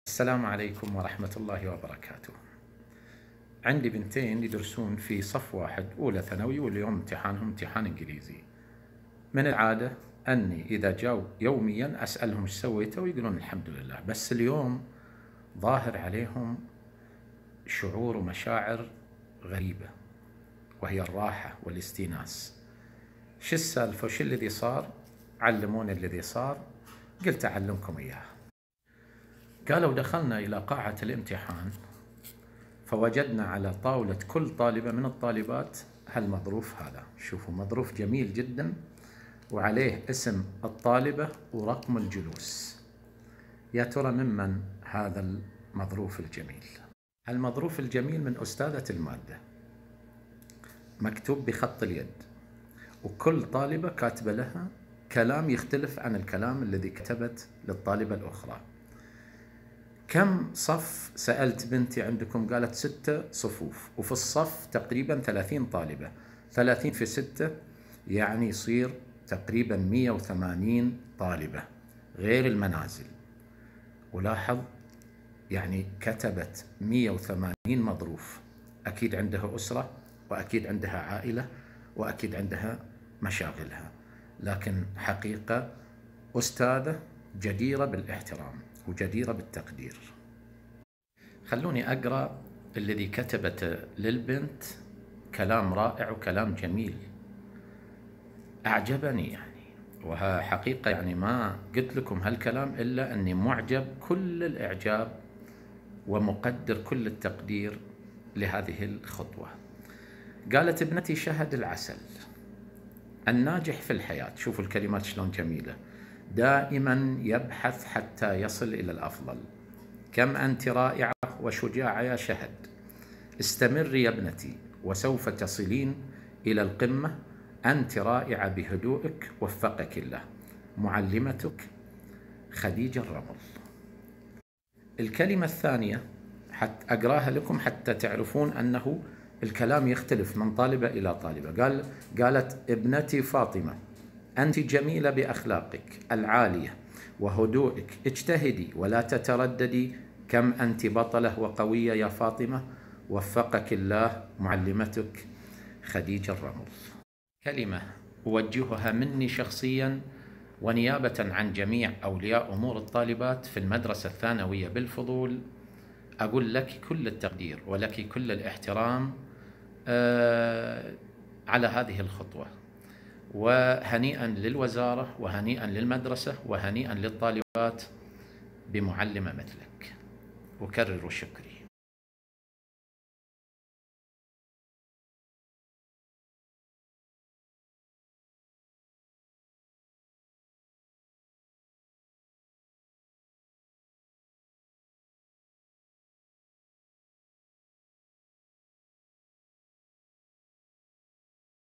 السلام عليكم ورحمة الله وبركاته. عندي بنتين يدرسون في صف واحد أولى ثانوي، واليوم امتحانهم امتحان إنجليزي. من العادة أني إذا جاوا يوميا أسألهم إيش سويتوا ويقولون الحمد لله، بس اليوم ظاهر عليهم شعور ومشاعر غريبة، وهي الراحة والاستئناس. شو السالفة وش الذي صار؟ علموني الذي صار. قلت أعلمكم إياه. قالوا دخلنا إلى قاعة الامتحان فوجدنا على طاولة كل طالبة من الطالبات هالمظروف هذا. شوفوا، مظروف جميل جدا وعليه اسم الطالبة ورقم الجلوس. يا ترى ممن هذا المظروف الجميل؟ المظروف الجميل من أستاذة المادة، مكتوب بخط اليد، وكل طالبة كاتبة لها كلام يختلف عن الكلام الذي كتبت للطالبة الأخرى. كم صف سألت بنتي عندكم؟ قالت 6 صفوف، وفي الصف تقريبا 30 طالبة. 30 في 6 يعني يصير تقريبا 180 طالبة غير المنازل. ولاحظ يعني كتبت 180 مظروف. أكيد عندها أسرة، وأكيد عندها عائلة، وأكيد عندها مشاغلها، لكن حقيقة أستاذة جديرة بالاحترام وجديرة بالتقدير. خلوني أقرأ الذي كتبته للبنت. كلام رائع وكلام جميل أعجبني وها حقيقة ما قلت لكم هالكلام إلا أني معجب كل الإعجاب ومقدر كل التقدير لهذه الخطوة. قالت ابنتي: شهد العسل، الناجح في الحياة، شوفوا الكلمات شلون جميلة، دائما يبحث حتى يصل إلى الأفضل. كم أنت رائعة وشجاعة يا شهد، استمري يا ابنتي وسوف تصلين إلى القمة. أنت رائعة بهدوءك، وفقك الله. معلمتك خديجة الرمل. الكلمة الثانية حتى أقراها لكم حتى تعرفون أنه الكلام يختلف من طالبة إلى طالبة. قالت ابنتي فاطمة: أنت جميلة بأخلاقك العالية وهدوءك، اجتهدي ولا تترددي. كم أنت بطلة وقوية يا فاطمة، وفقك الله. معلمتك خديجة الرمل. كلمة أوجهها مني شخصيا ونيابة عن جميع أولياء أمور الطالبات في المدرسة الثانوية بالفضول، أقول لك كل التقدير ولك كل الاحترام على هذه الخطوة، وهنيئا للوزارة وهنيئا للمدرسة وهنيئا للطالبات بمعلمة مثلك. أكرر شكري.